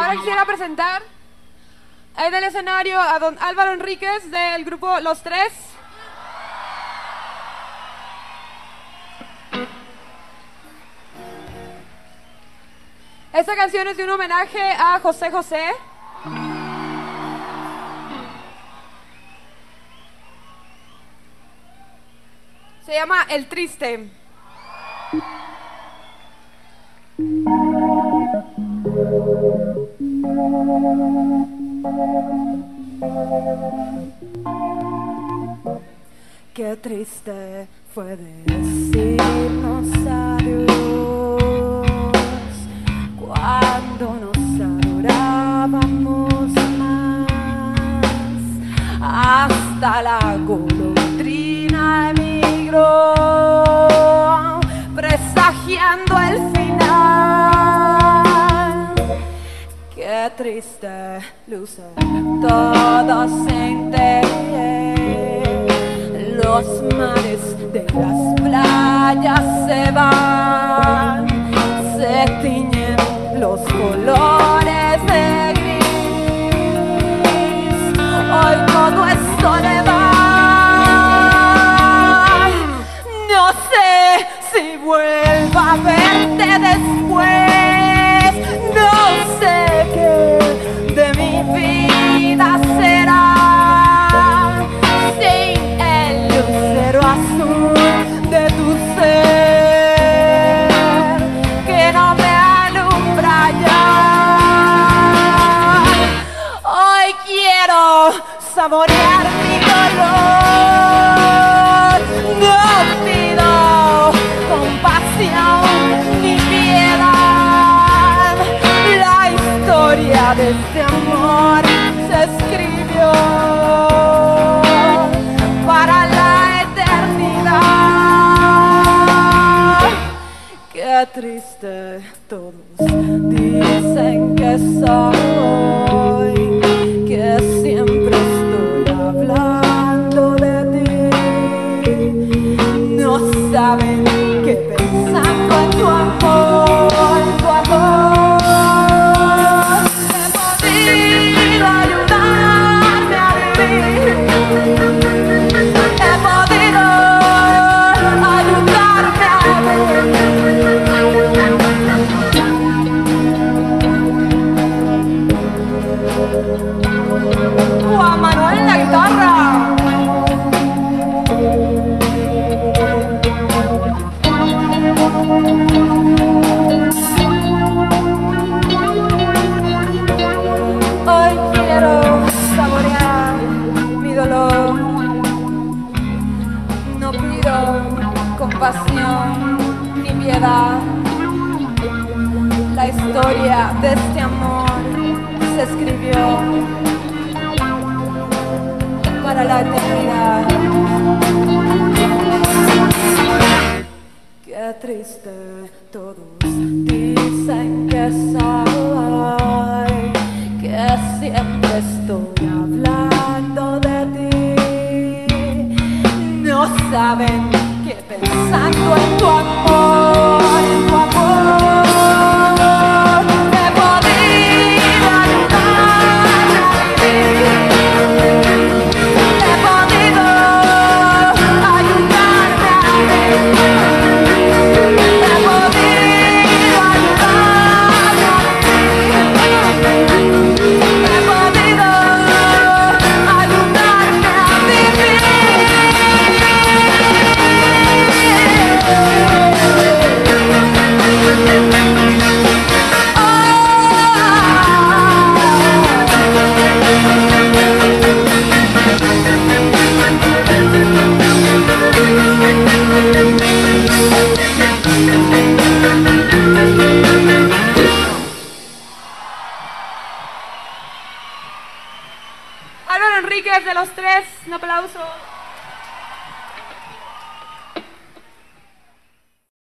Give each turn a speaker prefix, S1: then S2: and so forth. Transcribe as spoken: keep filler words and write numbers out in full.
S1: Ahora quisiera presentar en el escenario a don Álvaro Enríquez del grupo Los Tres. Esta canción es de un homenaje a José José. Se llama El Triste. Qué triste fue decirnos adiós cuando nos adorábamos más. Hasta la golondrina emigró, presagiando el final. Qué triste luce todo sin ti. Los mares de las playas se van, se tiñen los colores de gris. Hoy todo es soledad. No sé si vuelvo a verte después. No sé qué de mi vida será sin el lucero azul de tu ser que no me alumbra ya. Hoy quiero saborear mi dolor. No pido compasión ni piedad. La historia de este amor se escribió para la eternidad. Qué triste, todos dicen que soy, que siempre estoy hablando de ti. No saben que pensando en tu amor, tu amor, he podido ayudarme a vivir. He podido ayudarme a vivir. Juan Manuel en la guitarra. Hoy quiero saborear mi dolor. No pido compasión ni piedad. La historia de este amor se escribió para la eternidad. Qué triste, todos dicen que soy, que siempre estoy hablando de ti. No saben que pensando en tu amor, en tu amor, he podido ayudarme a vivir. He podido ayudarme a vivir. He podido ayudarme a vivir. He podido ayudarme a vivir. Álvaro Enríquez de Los Tres, un aplauso.